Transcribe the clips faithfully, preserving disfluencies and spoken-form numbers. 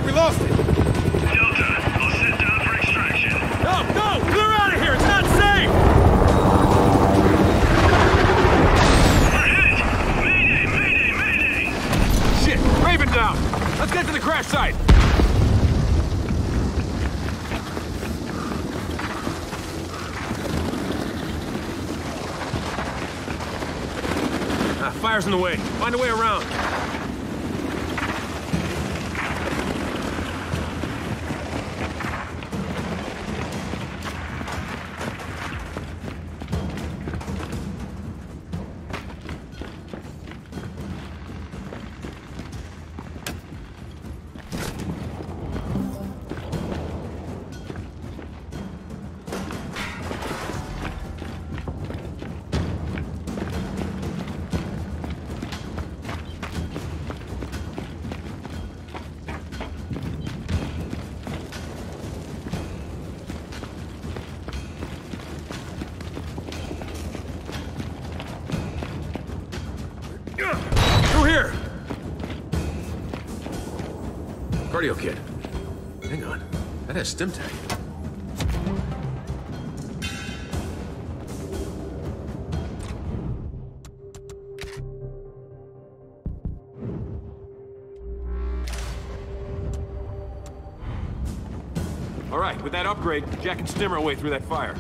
we lost it. Delta, I'll sit down for extraction. No, no! Clear out of here! It's not safe! We're hit! Mayday, mayday, mayday! Shit! Raven down! Let's get to the crash site! Ah, fire's in the way. Find a way around. Through here! Cardio kit. Hang on. That has stim tag. All right, with that upgrade, Jack can stim our way through that fire.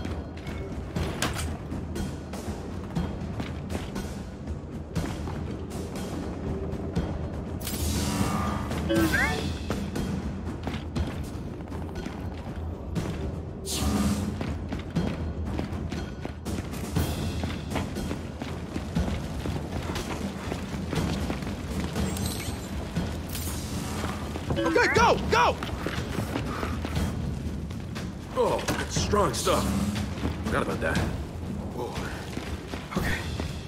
Okay, go! Go! Oh, that's strong stuff. Forgot about that. Whoa. Okay.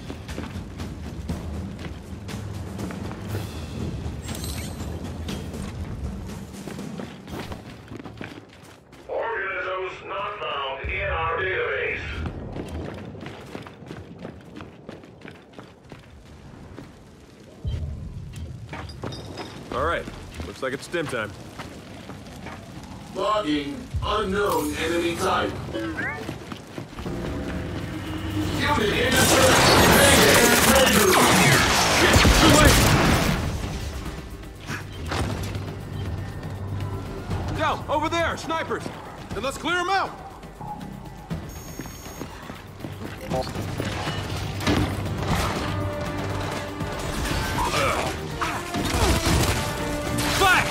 Organisms not found in our database. All right. Looks like it's stim time. Logging unknown enemy type. Unit in Shit! Too late! Del, over there! Snipers! Then let's clear them out! Flash!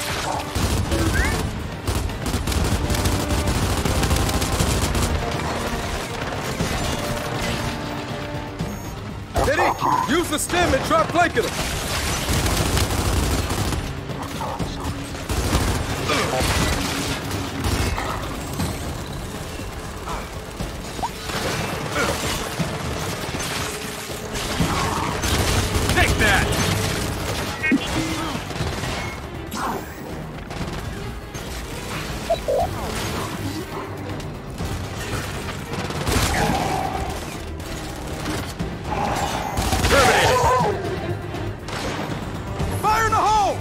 Diddy, use the stem and try flanking them. Take that! Fire in the hole!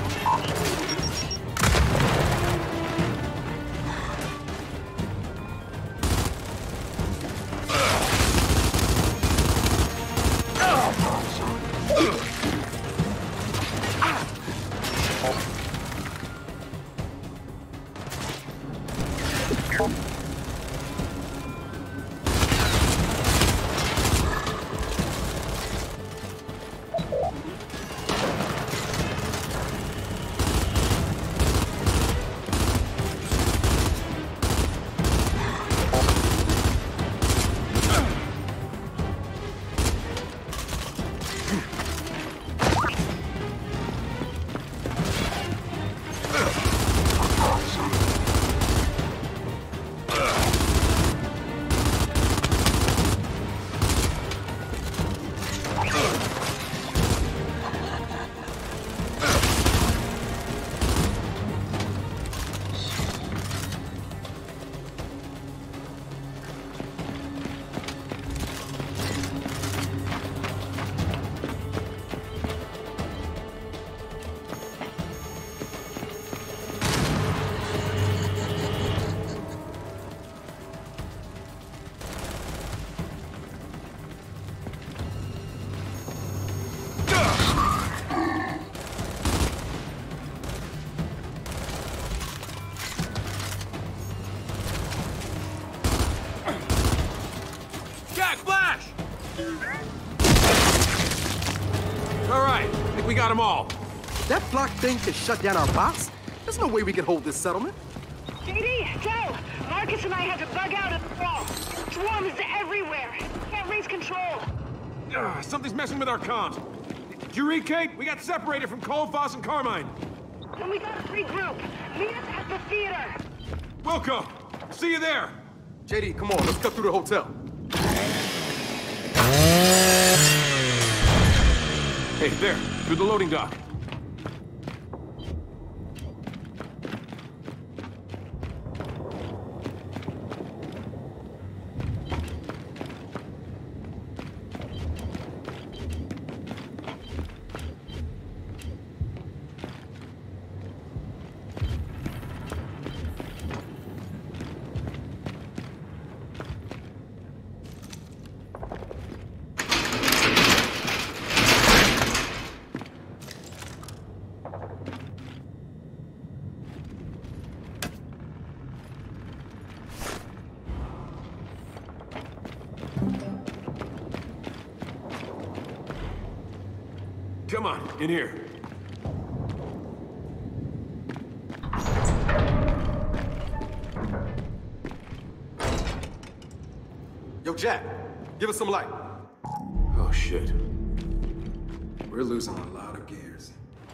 got them all. That block thing can shut down our box? There's no way we can hold this settlement. J D, Joe, Marcus and I had to bug out of the wall. Swarm is everywhere. Can't raise control. Ugh, something's messing with our comms. Did you read, Kate? We got separated from Coldfoss and Carmine. Then we gotta regroup. Meet us at the theater. Wilco, see you there. J D, come on, let's cut through the hotel. Hey, there, through the loading dock. Come on, in here. Yo, Jack, give us some light. Oh, shit. We're losing a lot of gears.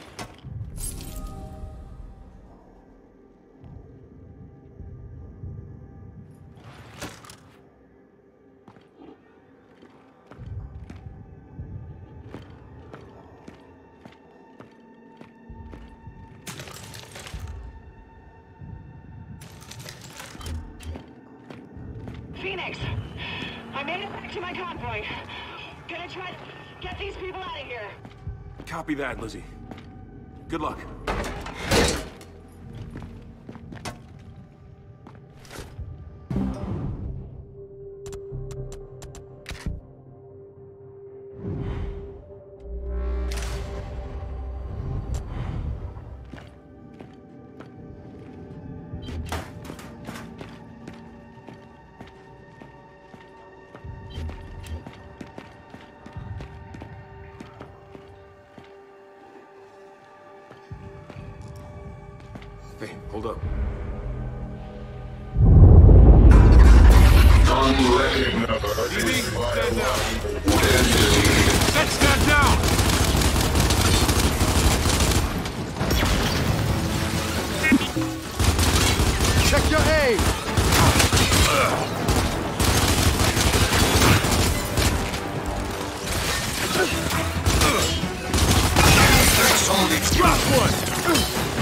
Phoenix, I made it back to my convoy. Gonna try to get these people out of here. Copy that, Lizzie. Good luck. Hey, hold up. D B, stand down. Let's stand down! Check your aim! Drop one!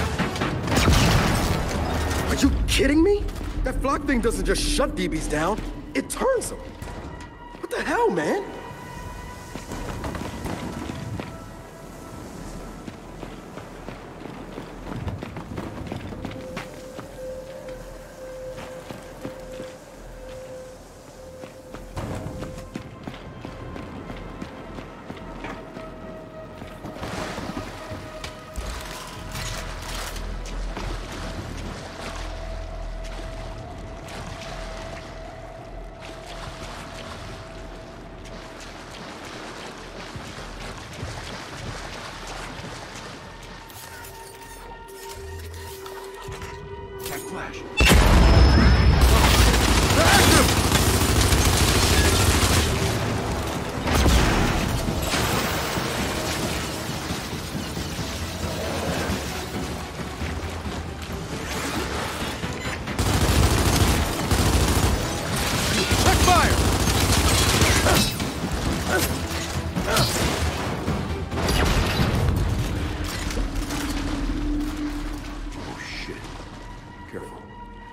Are you kidding me? That flock thing doesn't just shut D Bs down, it turns them. What the hell, man? Flash. Check fire! Oh, shit. Careful.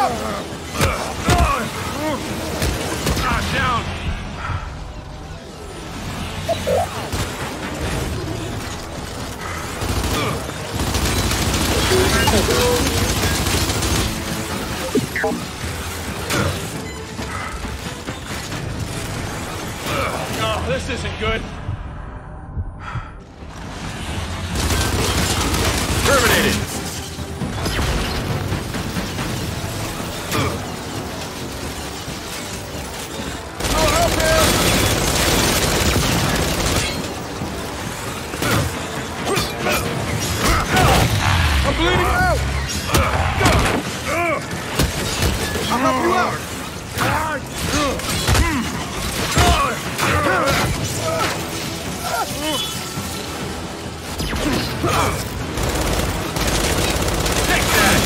Ah, down! Oh, this isn't good. Terminated! Oh, help him! I'm bleeding out! I'll help you out! Take that!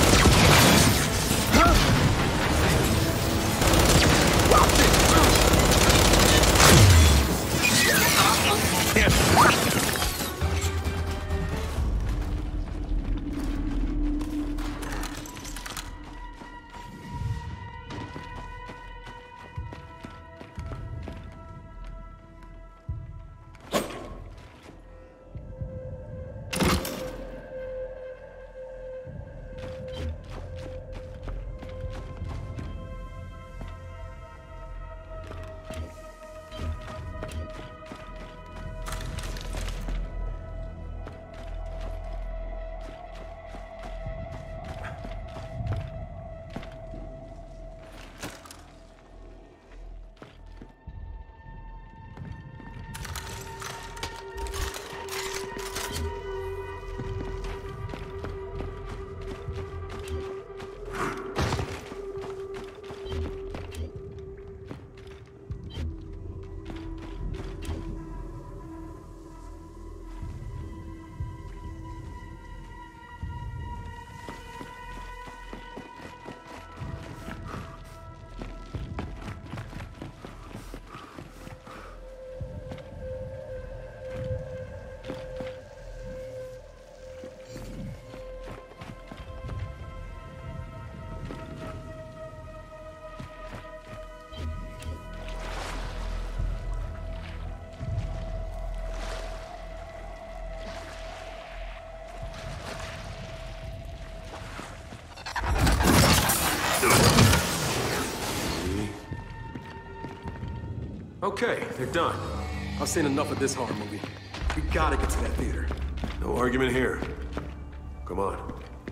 Okay, they're done. I've seen enough of this horror movie. We gotta get to that theater. No argument here. Come on.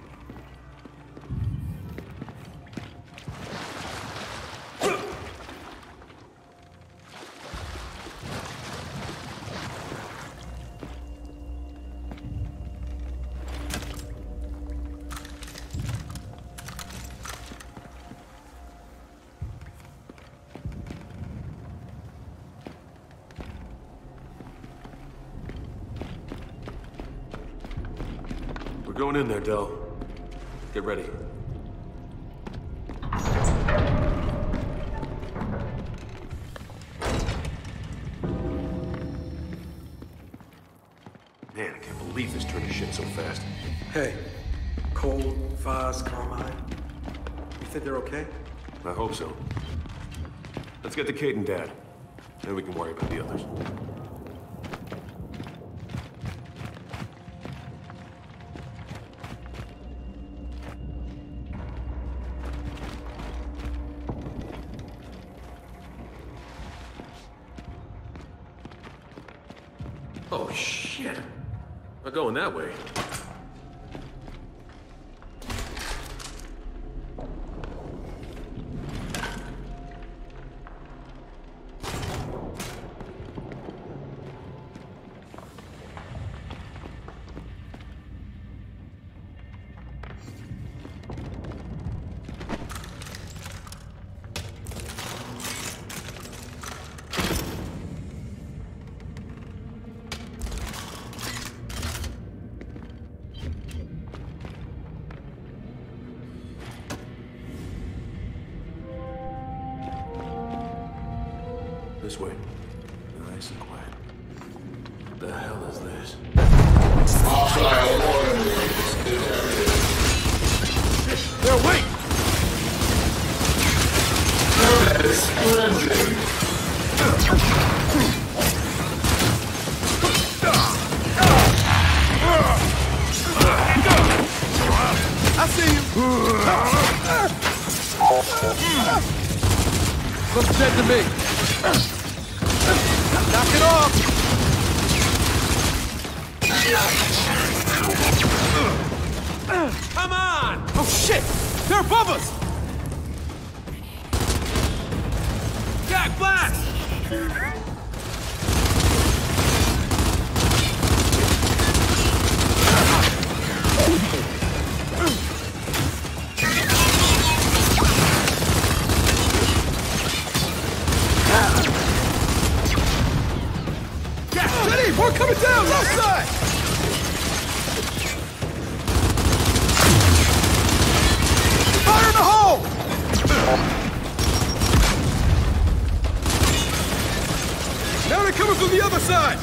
We're going in there, Del. Get ready. Man, I can't believe this turned to shit so fast. Hey, Cole, Vaz, Carmine. You think they're okay? I hope so. Let's get to Kate and Dad. Then we can worry about the others. Oh, shit. Not going that way. This way. Nice and quiet. What the hell is this? There, wait! Splendid. I see you. Looks dead to me. Knock it off. Come on! Oh shit! They're above us! Jack, blast! Yeah, Jenny, we're coming down! Left side! Fire in the hole! Now they're coming from the other side!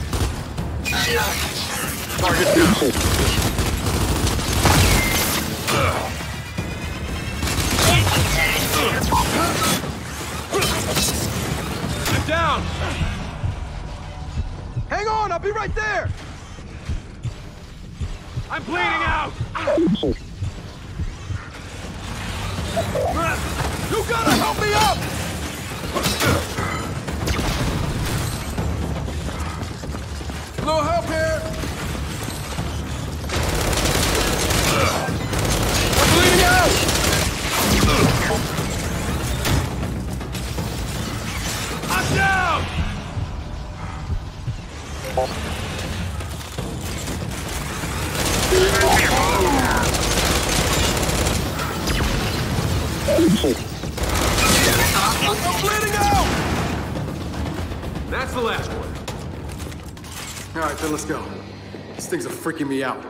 Target down. I'm down! Hang on, I'll be right there! I'm bleeding out! You gotta help me up! Little help here! I'm bleeding out! I'm down! I'm bleeding out! That's the last one. All right, then let's go. These things are freaking me out.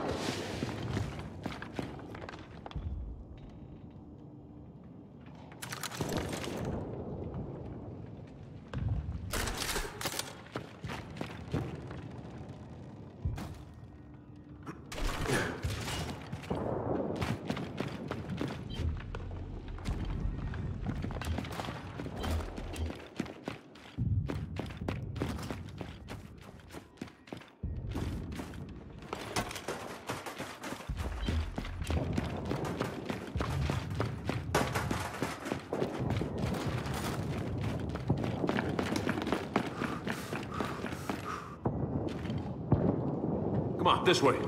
Come on, this way.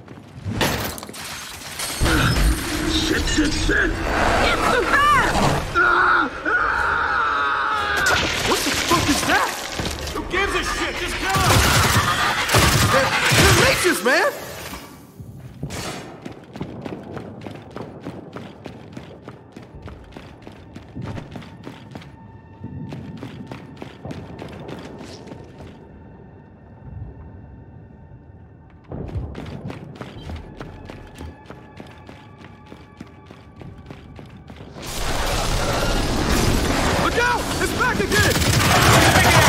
Shit, shit, shit! What the fuck is that? Who gives a shit? Just kill him! They're, they're leeches, man! Look out! It's back again!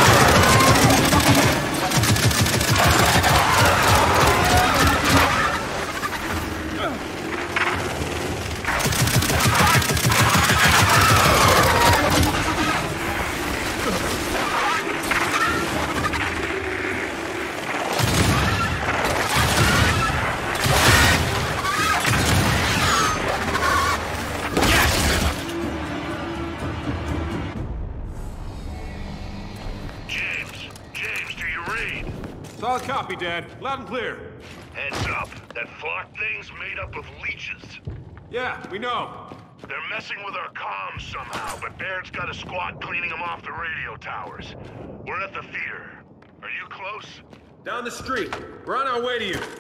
James, James, do you read? Solid copy, Dad. Loud and clear. Heads up, that flock thing's made up of leeches. Yeah, we know. They're messing with our comms somehow, but Baird's got a squad cleaning them off the radio towers. We're at the theater. Are you close? Down the street. We're on our way to you.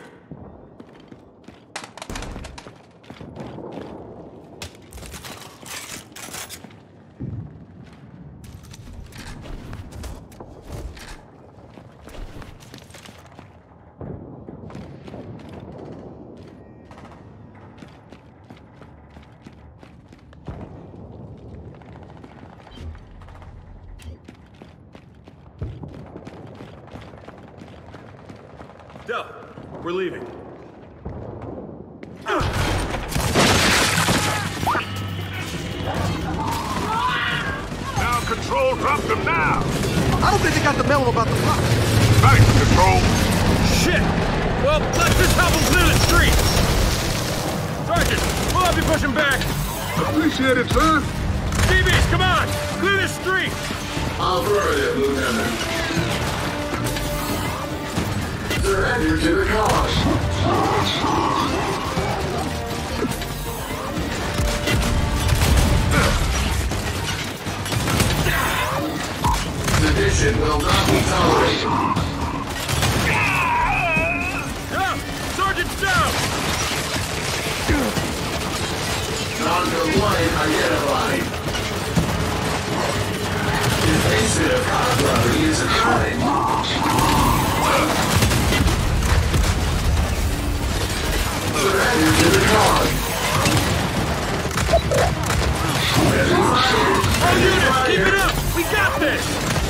Del, we're leaving. Control, drop them now! I don't think they got the memo about the plot. Thanks, Control! Shit! Well, let's just help them clear the street! Sergeant, we'll help you push him back! Appreciate it, sir! D Bs, come on! Clear the street! Affirmative, Lieutenant. Surrender to the cause. Sedition will not be tolerated. Down! Sergeant's down! Non-compliant identified. Invasive cop robbery is a crime. Surrender to the cause. All units, keep it up! We got this!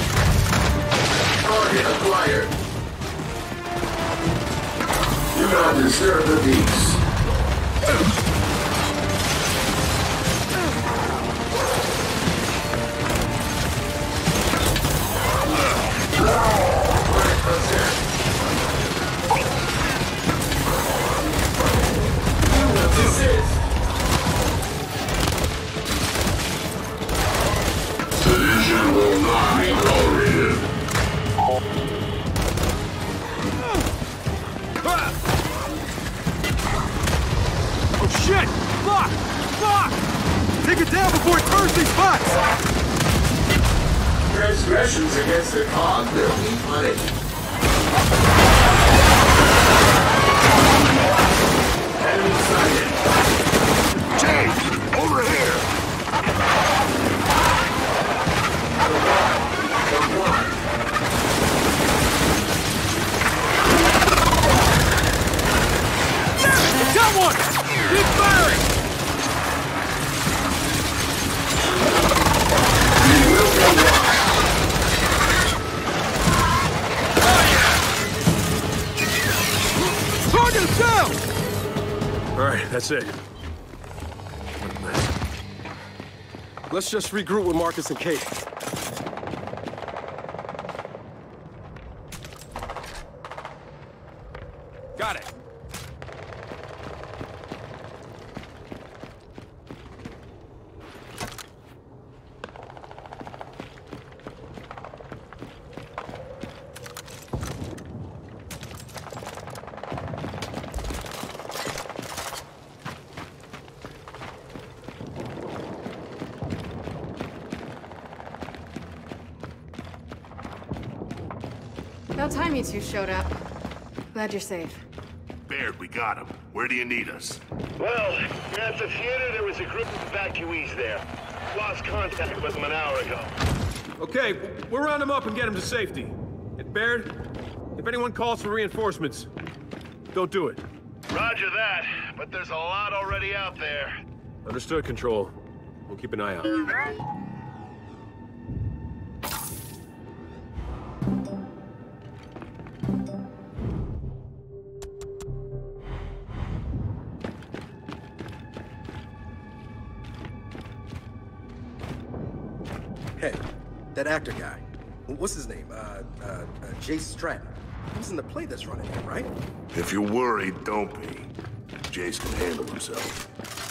Target acquired. Do not disturb the peace. Sedition will not be tolerated. Oh shit! Fuck! Fuck! Take it down before it turns these spots! Transgressions against the cog will be punished. Enemy sighted. Jay, over here! Got one! Keep firing! Target is down! Alright, that's it. Let's just regroup with Marcus and Kate. Got it. About time you two showed up. Glad you're safe. Baird, we got him. Where do you need us? Well, you're at the theater. There was a group of evacuees there. Lost contact with them an hour ago. Okay, we'll round them up and get them to safety. And Baird, if anyone calls for reinforcements, don't do it. Roger that, but there's a lot already out there. Understood, Control. We'll keep an eye out. Hey, that actor guy. What's his name? Uh, uh, uh Jace Stratton. He was in the play that's running here, right? If you're worried, don't be. Jace can handle himself.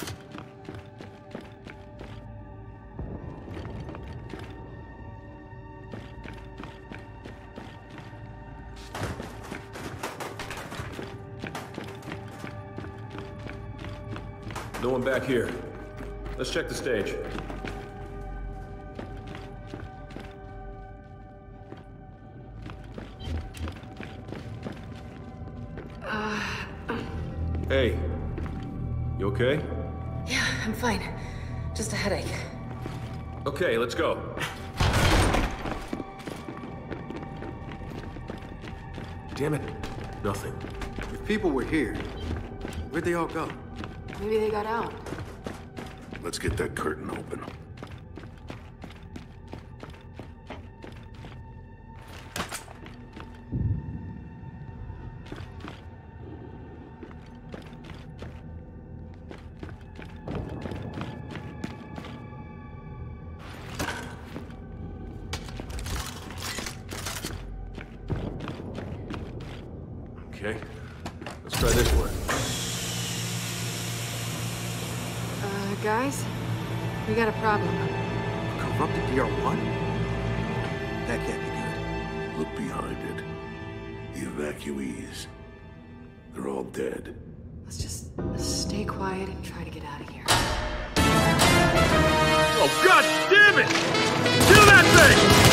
No one back here. Let's check the stage. Hey, you okay? Yeah, I'm fine. Just a headache. Okay, let's go. Damn it, nothing. If people were here, where'd they all go? Maybe they got out. Let's get that curtain open. Okay. Let's try this one. Uh, guys? We got a problem. Corrupted D R one? That can't be good. Look behind it. The evacuees. They're all dead. Let's just stay quiet and try to get out of here. Oh, god damn it! Kill that thing!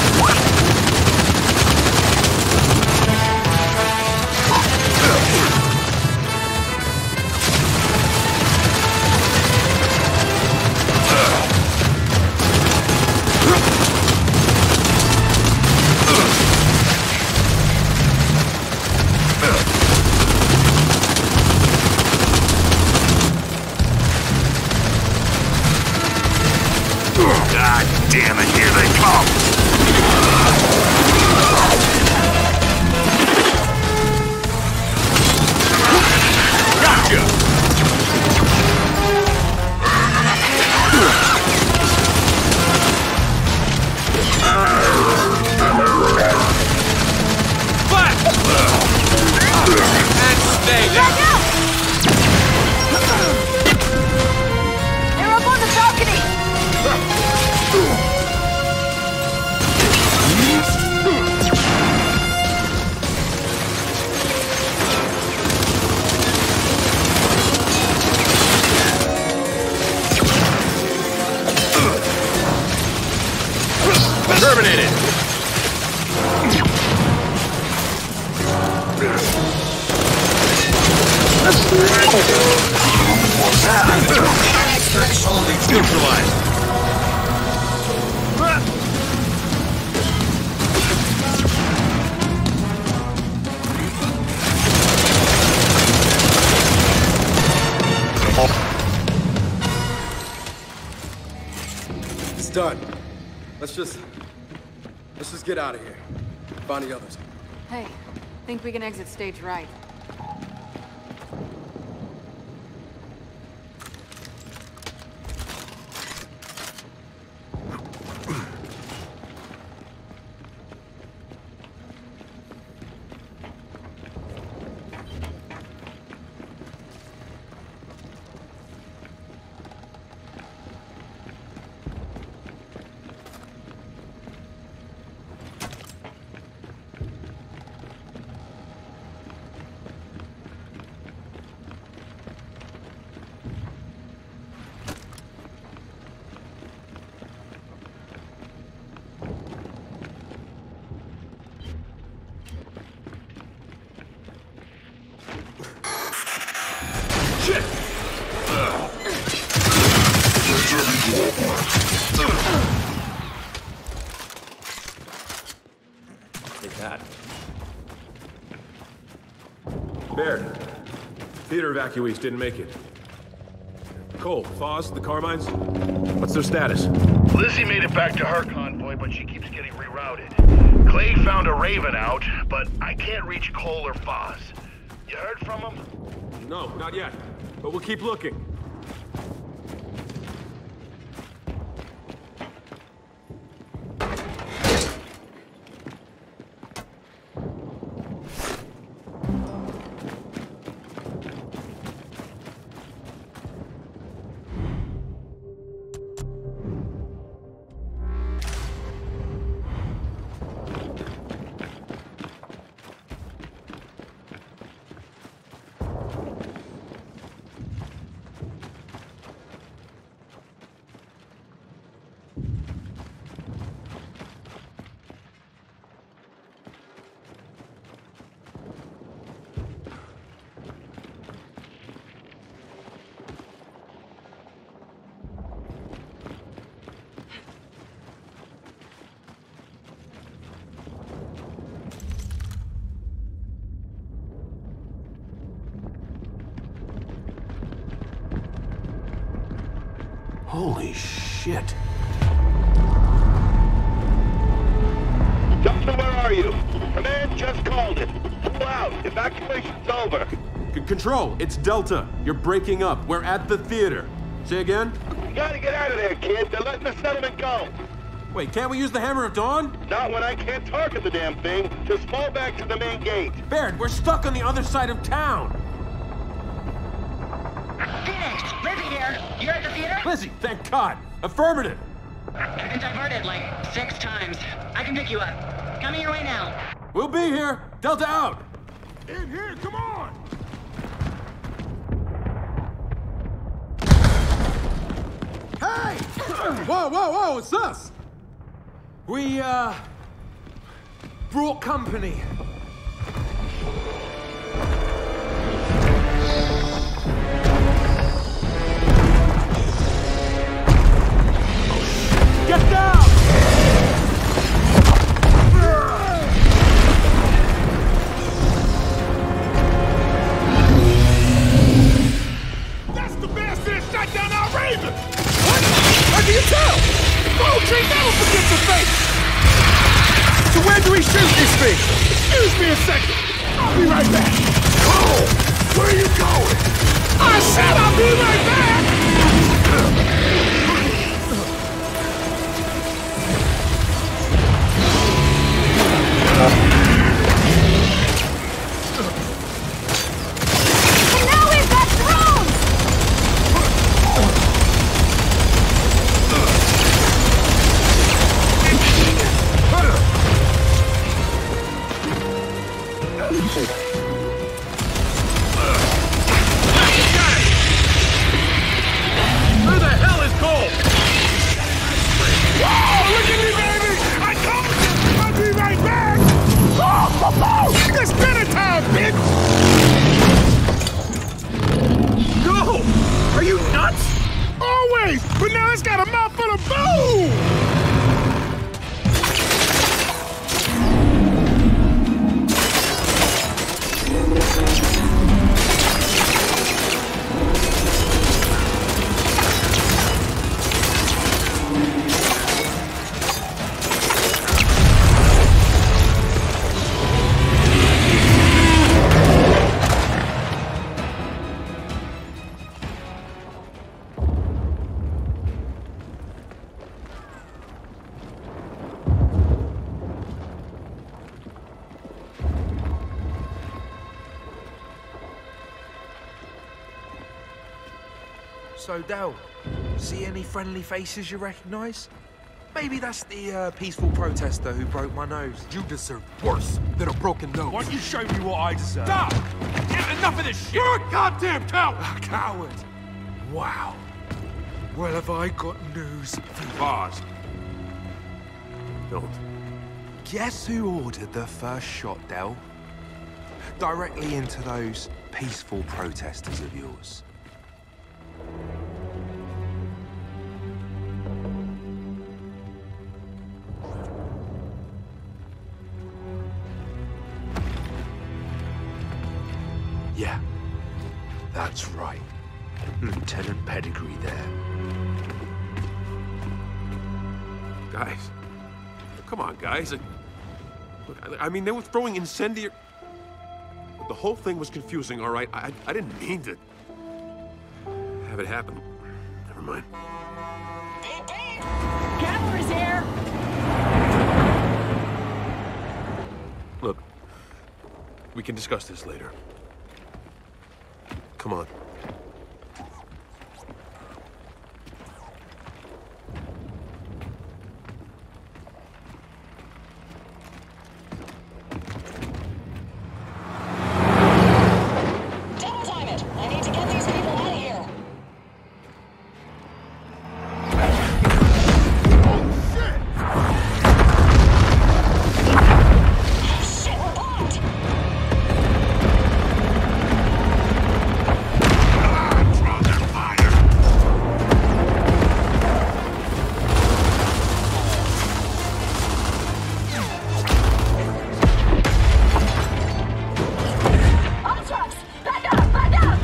God damn it, here they come! Gotcha! And stay down! They're up on the balcony! Terminated! Neutralized! It's done. Let's just... Let's just get out of here. Find the others. Hey, think we can exit stage right. Take that. Baird. Theater evacuees didn't make it. Cole, Foz, the Carmines? What's their status? Lizzie made it back to her convoy, but she keeps getting rerouted. Clay found a Raven out, but I can't reach Cole or Foz. You heard from them? No, not yet. But we'll keep looking. Holy shit. Delta, where are you? Command just called it. Pull out. Evacuation's over. C Control, it's Delta. You're breaking up. We're at the theater. Say again? You gotta get out of there, kid. They're letting the settlement go. Wait, can't we use the Hammer of Dawn? Not when I can't target the damn thing. Just fall back to the main gate. Baird, we're stuck on the other side of town. Phoenix, Lizzie here. You're at the theater? Lizzie, thank God. Affirmative. I've been diverted like six times. I can pick you up. Coming your way now. We'll be here. Delta out. In here, come on! Hey! Whoa, whoa, whoa, it's us! We, uh... brought company. Get down! That's the bastard that shot down our Raven! What? How do you tell? Moultrie never forgets a face! So where do we shoot this thing? Excuse me a second. I'll be right back. Cole, where are you going? I said I'll be right back! And now we've got drones! Where the hell is Cole? Whoa, look at me, baby! I told you! I'll be right back! Oh, oh, oh! It's dinner time, bitch! No! Are you nuts? Always! But now it's got a mouthful of boom! So, Del, see any friendly faces you recognize? Maybe that's the uh, peaceful protester who broke my nose. You deserve worse than a broken nose. Why don't you show me what I deserve? Stop! Enough of this shit! You're a goddamn coward! A coward! Wow. Well, have I got news for you? Pause. Don't. Guess who ordered the first shot, Del? Directly into those peaceful protesters of yours. Yeah, that's right. Lieutenant Pedigree there. Guys. Come on, guys. Look, I, I mean, they were throwing incendiary... The whole thing was confusing, all right? I, I didn't mean to have it happen. Never mind. Cavalry's here! Look, we can discuss this later. Come on. Double time it! I need to get these people out of here! Shit, we're blocked! On the trucks! Back up! Back up!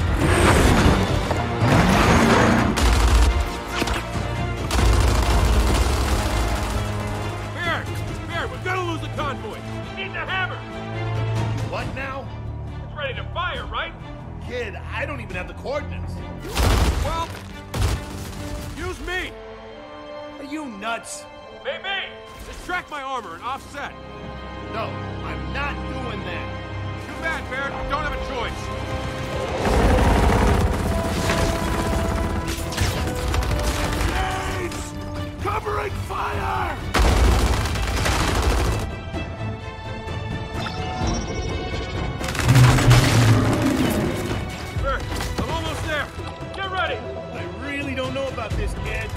Baird! Baird, we're gonna lose the convoy! We need the hammer! What now? It's ready to fire, right? Kid, I don't even have the coordinates. Well, use me! Are you nuts? Maybe! Distract my armor and offset. No, I'm not doing that. Too bad, Baird. We don't have a choice. Grenades! Covering fire! Baird, I'm almost there. Get ready! I really don't know about this, kid.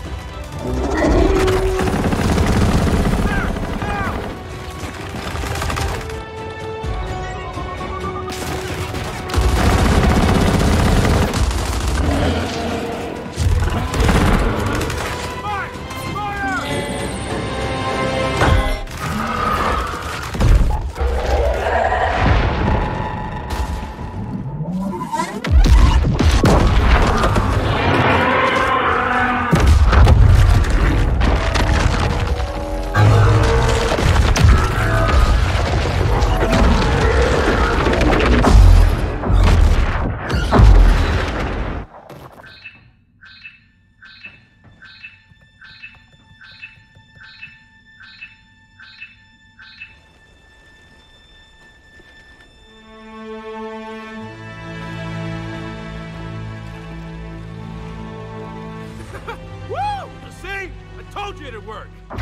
Woo! See? I told you it'd work. Uh,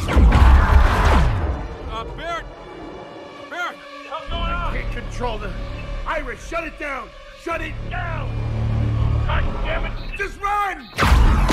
Baird! Baird! What the hell's going on? Can't control the... Iris, shut it down! Shut it down! God damn it! Just run!